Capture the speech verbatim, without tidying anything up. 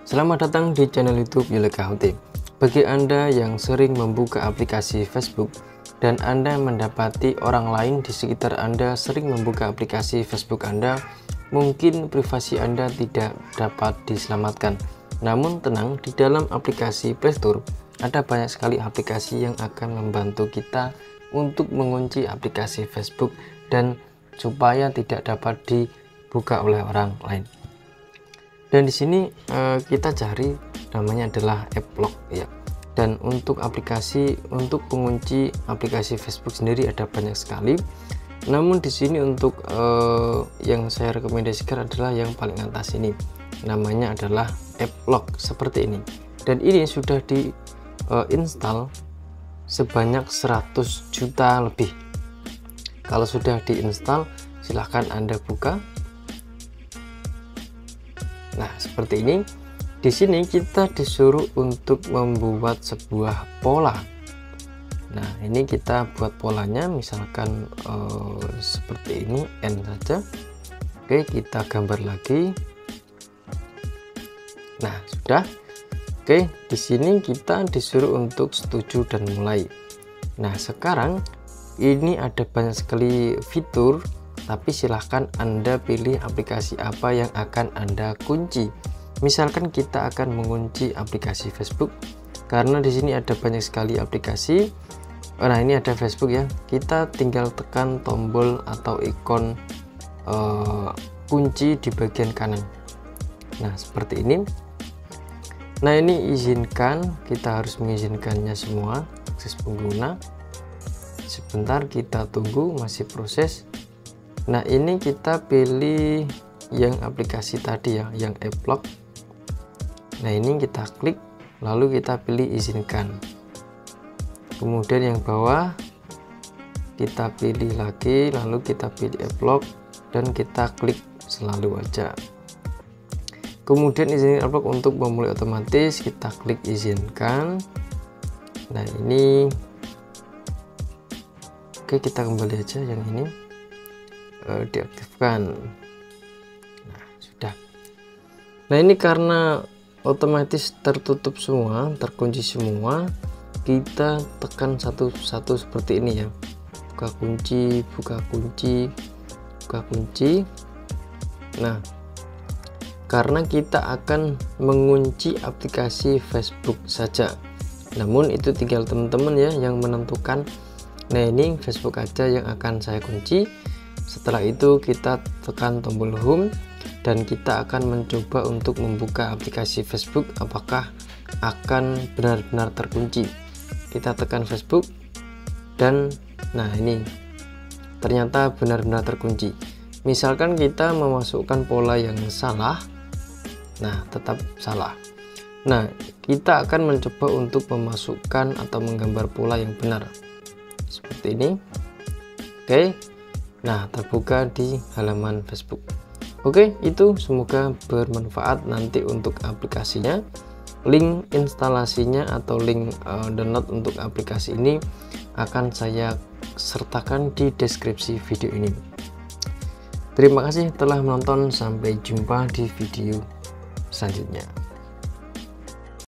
Selamat datang di channel YouTube Yuleka H O T. Bagi Anda yang sering membuka aplikasi Facebook dan Anda mendapati orang lain di sekitar Anda sering membuka aplikasi Facebook Anda, mungkin privasi Anda tidak dapat diselamatkan. Namun tenang, di dalam aplikasi Play Store ada banyak sekali aplikasi yang akan membantu kita untuk mengunci aplikasi Facebook dan supaya tidak dapat dibuka oleh orang lain. Dan di sini eh, kita cari namanya adalah AppLock ya. Dan untuk aplikasi untuk pengunci aplikasi Facebook sendiri ada banyak sekali. Namun di sini untuk eh, yang saya rekomendasikan adalah yang paling atas ini. Namanya adalah AppLock seperti ini. Dan ini sudah di eh, install sebanyak seratus juta lebih. Kalau sudah diinstal, silahkan Anda buka. Nah, seperti ini. Di sini kita disuruh untuk membuat sebuah pola. Nah, ini kita buat polanya, misalkan eh, seperti ini, N saja. Oke, kita gambar lagi. Nah, sudah. Oke, di sini kita disuruh untuk setuju dan mulai. Nah, sekarang ini ada banyak sekali fitur, tapi silahkan Anda pilih aplikasi apa yang akan Anda kunci. Misalkan kita akan mengunci aplikasi Facebook, karena di sini ada banyak sekali aplikasi. Nah, ini ada Facebook ya. Kita tinggal tekan tombol atau ikon uh, kunci di bagian kanan. Nah, seperti ini. Nah, ini izinkan, kita harus mengizinkannya semua, akses pengguna. Sebentar kita tunggu, masih proses. Nah, ini kita pilih yang aplikasi tadi ya, yang AppLock. Nah, ini kita klik, lalu kita pilih izinkan. Kemudian yang bawah kita pilih lagi, lalu kita pilih AppLock dan kita klik selalu aja. Kemudian izin AppLock untuk memulai otomatis, kita klik izinkan. Nah, ini oke, kita kembali aja yang ini e, diaktifkan. Nah, sudah. Nah, ini karena otomatis tertutup semua, terkunci semua, kita tekan satu-satu seperti ini ya. Buka kunci, buka kunci, buka kunci. Nah, karena kita akan mengunci aplikasi Facebook saja. Namun itu tinggal teman-teman ya yang menentukan. Nah, ini Facebook aja yang akan saya kunci. Setelah itu kita tekan tombol home dan kita akan mencoba untuk membuka aplikasi Facebook apakah akan benar-benar terkunci. Kita tekan Facebook dan nah ini ternyata benar-benar terkunci. Misalkan kita memasukkan pola yang salah, nah tetap salah. Nah, kita akan mencoba untuk memasukkan atau menggambar pola yang benar seperti ini. Oke, nah terbuka di halaman Facebook. Oke, itu semoga bermanfaat nanti untuk aplikasinya. Link instalasinya atau link uh, download untuk aplikasi ini akan saya sertakan di deskripsi video ini. Terima kasih telah menonton, sampai jumpa di video selanjutnya.